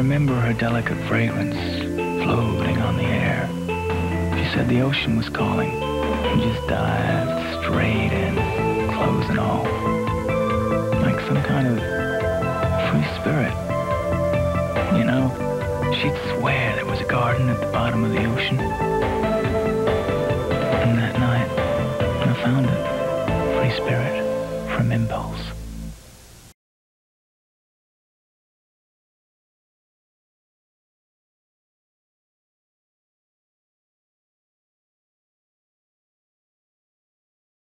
remember her delicate fragrance floating on the air. She said the ocean was calling and just dived straight in, clothes and all, like some kind of free spirit. You know, she'd swear there was a garden at the bottom of the ocean. And that night, I found it. Free spirit from impulse.